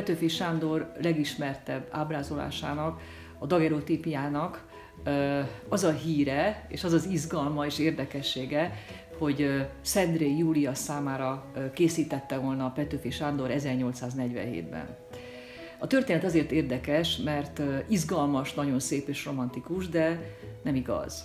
Petőfi Sándor legismertebb ábrázolásának, a dagerotípiának az a híre, és az az izgalma és érdekessége, hogy Szendrey Júlia számára készítette volna Petőfi Sándor 1847-ben. A történet azért érdekes, mert izgalmas, nagyon szép és romantikus, de nem igaz.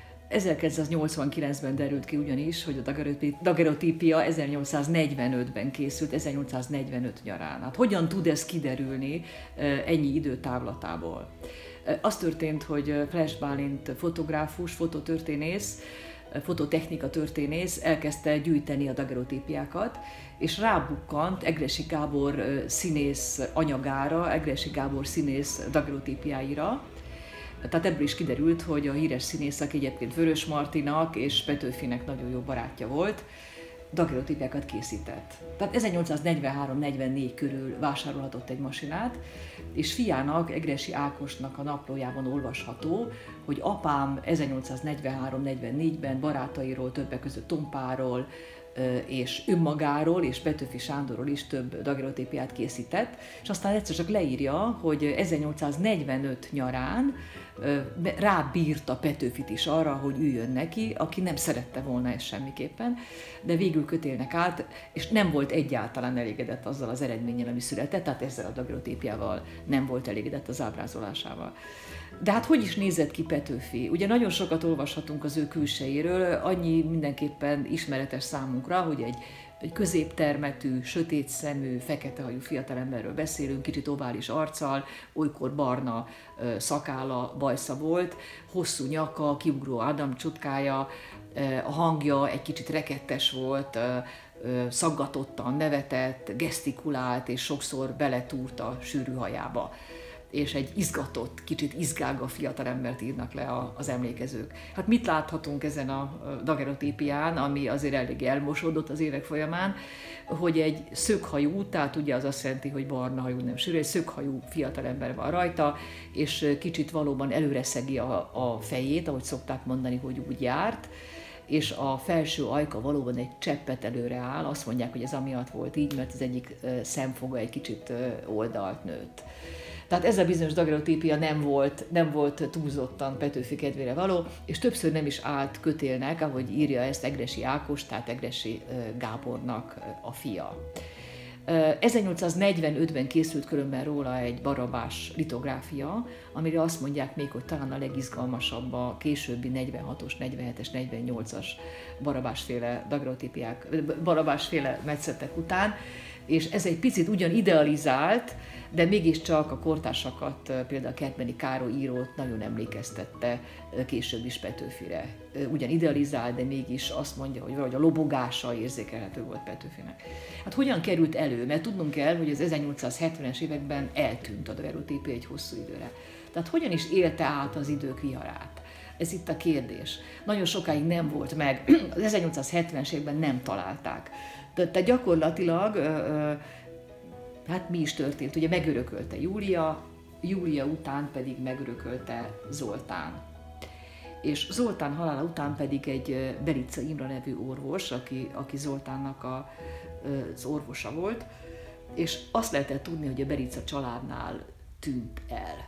1989-ben derült ki ugyanis, hogy a dagerotípia 1845-ben készült, 1845 nyarán. Hát hogyan tud ez kiderülni ennyi időtávlatából? Az történt, hogy Flesch Bálint fotográfus, fototörténész, fototechnika történész elkezdte gyűjteni a dagerotípiákat, és rábukkant Egressy Gábor színész anyagára, Egressy Gábor színész dagerotípiáira. Tehát ebből is kiderült, hogy a híres színész, aki egyébként Vörös Martinak és Petőfinek nagyon jó barátja volt, dagerotípiákat készített. Tehát 1843-44 körül vásárolhatott egy masinát, és fiának, Egressy Ákosnak a naplójában olvasható, hogy apám 1843-44-ben barátairól, többek között Tompáról, és önmagáról és Petőfi Sándorról is több dagerotípiát készített, és aztán egyszer csak leírja, hogy 1845 nyarán rábírta Petőfit is arra, hogy üljön neki, aki nem szerette volna ezt semmiképpen, de végül kötélnek át, és nem volt egyáltalán elégedett azzal az eredménnyel, ami született, tehát ezzel a dagerotípiával nem volt elégedett az ábrázolásával. De hát hogy is nézett ki Petőfi? Ugye nagyon sokat olvashatunk az ő külsejéről, annyi mindenképpen ismeretes számunkra, hogy egy középtermetű, sötét szemű, feketehajú fiatalemberről beszélünk, kicsit ovális arccal, olykor barna szakálla, bajsza volt, hosszú nyaka, kiugró Ádám csutkája, a hangja egy kicsit rekettes volt, szaggatottan nevetett, gesztikulált, és sokszor beletúrt a sűrű hajába. És egy izgatott, kicsit izgága fiatalembert írnak le az emlékezők. Hát mit láthatunk ezen a dagerotípián, ami azért eléggé elmosódott az évek folyamán, hogy egy szöghajú, tehát ugye az azt jelenti, hogy barna hajú, nem sűrű, egy szöghajú fiatalember van rajta, és kicsit valóban előreszegi a fejét, ahogy szokták mondani, hogy úgy járt, és a felső ajka valóban egy cseppet előre áll, azt mondják, hogy ez amiatt volt így, mert az egyik szemfoga egy kicsit oldalt nőtt. Tehát ez a bizonyos dagerotípia nem volt túlzottan Petőfi kedvére való, és többször nem is állt kötélnek, ahogy írja ezt Egressy Ákos, tehát Egressy Gábornak a fia. 1845-ben készült különben róla egy Barabás litográfia, amire azt mondják még, hogy talán a legizgalmasabb a későbbi 46-os, 47-es, 48-as Barabásféle dagerotípiák, Barabásféle metszetek után, és ez egy picit ugyan idealizált, de mégiscsak a kortársakat, például Kertbeny Károly írót nagyon emlékeztette később is Petőfire. Ugyan idealizált, de mégis azt mondja, hogy valahogy a lobogása érzékelhető volt Petőfinek. Hát hogyan került elő? Mert tudnunk kell, hogy az 1870-es években eltűnt a dagerotípia egy hosszú időre. Tehát hogyan is élte át az idők viharát? Ez itt a kérdés. Nagyon sokáig nem volt meg, az 1870-es években nem találták. Tehát gyakorlatilag, hát mi is történt? Ugye megörökölte Júlia után pedig megörökölte Zoltán. És Zoltán halála után pedig egy Berica Imre nevű orvos, aki Zoltánnak az orvosa volt, és azt lehetett tudni, hogy a Berica családnál tűnt el.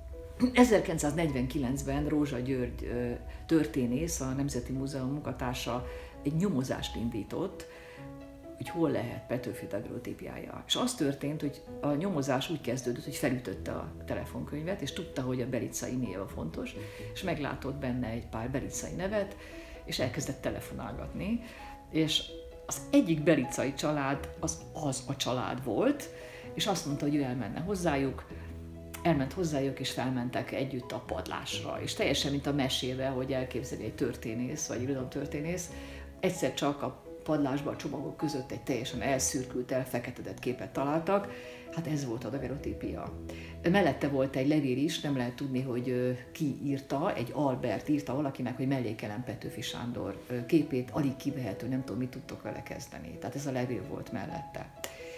1949-ben Rózsa György történész, a Nemzeti Múzeum munkatársa egy nyomozást indított, hogy hol lehet Petőfi dagerotípiája. És az történt, hogy a nyomozás úgy kezdődött, hogy felütötte a telefonkönyvet, és tudta, hogy a bericai név a fontos, és meglátott benne egy pár bericai nevet, és elkezdett telefonálgatni, és az egyik bericai család az a család volt, és azt mondta, hogy ő elment hozzájuk, és felmentek együtt a padlásra. És teljesen, mint a mesébe, hogy elképzeli egy történész, vagy irodalomtörténész, egyszer csak a padlásba a csomagok között egy teljesen elszürkült, elfeketedett képet találtak, hát ez volt a dagerotípia. Mellette volt egy levél is, nem lehet tudni, hogy ki írta, egy Albert írta valakinek, hogy mellékelem Petőfi Sándor képét, alig kivehető, nem tudom, mit tudtok vele kezdeni. Tehát ez a levél volt mellette.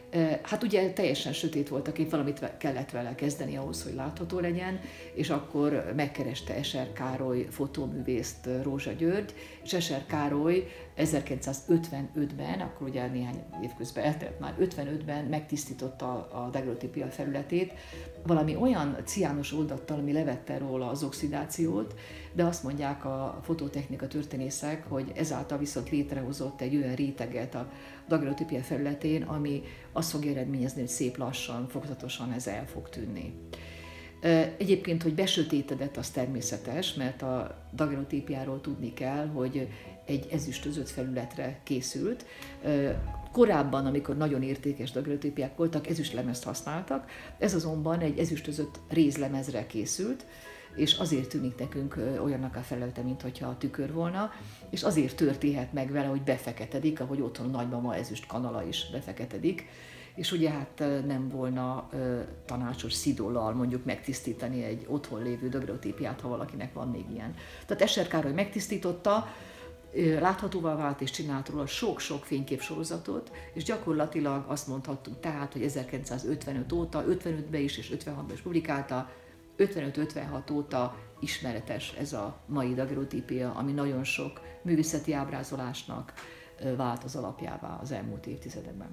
Hát ugye teljesen sötét volt a kép, valamit kellett vele kezdeni ahhoz, hogy látható legyen, és akkor megkereste Eser Károly fotóművészt Rózsa György, és Eser Károly 1955-ben, akkor ugye néhány év közben eltelt már, 55-ben megtisztította a daguerreotípia felületét valami olyan ciános oldattal, ami levette róla az oxidációt, de azt mondják a fototechnika történészek, hogy ezáltal viszont létrehozott egy olyan réteget a daguerreotípia felületén, ami azt fogja eredményezni, hogy szép lassan, fokozatosan ez el fog tűnni. Egyébként, hogy besötétedett, az természetes, mert a daguerreotípiáról tudni kell, hogy egy ezüstözött felületre készült. Korábban, amikor nagyon értékes daguerreotípiák voltak, ezüstlemezt használtak, ez azonban egy ezüstözött rézlemezre készült, és azért tűnik nekünk olyannak a felülete, mintha tükör volna, és azért történhet meg vele, hogy befeketedik, ahogy otthon nagymama ezüst kanala is befeketedik, és ugye hát nem volna tanácsos szidollal mondjuk megtisztítani egy otthon lévő daguerreotípiát, ha valakinek van még ilyen. Tehát Eser Károly megtisztította, láthatóvá vált és csinált róla sok-sok fényképsorozatot, és gyakorlatilag azt mondhattuk tehát, hogy 1955 óta, 55-ben is és 56-ban is publikálta, 55-56 óta ismeretes ez a mai daguerreotípia, ami nagyon sok művészeti ábrázolásnak vált az alapjává az elmúlt évtizedekben.